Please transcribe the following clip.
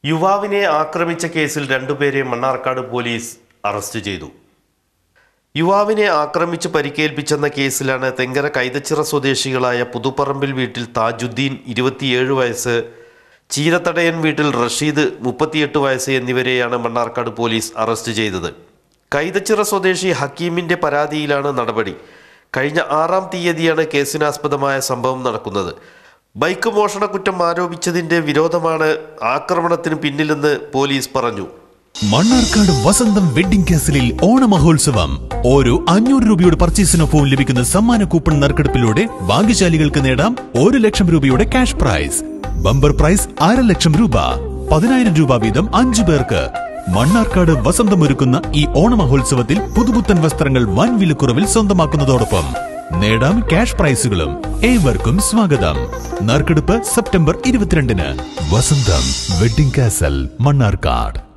യുവാവിനെ ആക്രമിച്ച കേസിൽ രണ്ടുപേരെ മണ്ണാർക്കാട് പോലീസ് അറസ്റ്റ് ചെയ്തു. യുവാവിനെ ആക്രമിച്ച് പരിക്കേൽപ്പിച്ചെന്ന കേസിലാണ് തെങ്കര കൈതച്ചിറ സ്വദേശികളായ പുതുപ്പറമ്പിൽ വീട്ടിൽ താജുദ്ദീൻ 27 വയസ്സ്, ചീരത്തടയൻ വീട്ടിൽ റഷീദ് 38 വയസ്സ് എന്നിവരെയാണ് മണ്ണാർക്കാട് പോലീസ് അറസ്റ്റ് ചെയ്തത്. കൈതച്ചിറ സ്വദേശി ഹക്കീമിൻ്റെ പരാതിയിലാണ് നടപടി. കഴിഞ്ഞ 6-ാം തീയതിയാണ് കേസിനാസ്പദമായ സംഭവം നടക്കുന്നത്. ബൈക്ക് മോഷണ കുറ്റം ആരോപിച്ചതിന്റെ വിരോധമാണ് ആക്രമണത്തിന് പിന്നിലെന്ന് പോലീസ് പറഞ്ഞു. മണ്ണാർക്കാട് വസന്തം വെഡിംഗ് കാസിലിൽ ഓണമഹോത്സവം. ഓരോ 500 രൂപയുടെ പർച്ചേസിനൊപ്പം ലഭിക്കുന്ന സമ്മാന കൂപ്പൺ നറുക്കെടുപ്പിലൂടെ ഭാഗ്യശാലികൾക്ക് നേടാം 1 ലക്ഷം രൂപയുടെ cash prize. Bumper prize 1/2 lakh രൂപ. 10,000 രൂപ വീതം 5 പേർക്ക്. മണ്ണാർക്കാട് വസന്തം ഒരുക്കുന്ന ഈ ഓണമഹോത്സവത്തിൽ പുതുപുത്തൻ വസ്ത്രങ്ങൾ വൻ വിലക്കുറവിൽ സ്വന്തമാക്കുന്നതോടൊപ്പം നേടാം ക്യാഷ് പ്രൈസുകളും. ഏവർക്കും സ്വാഗതം. നറുക്കെടുപ്പ് സെപ്റ്റംബർ 22-ന്. വസന്തം വെഡിംഗ് കാസൽ, മണ്ണാർക്കാട്.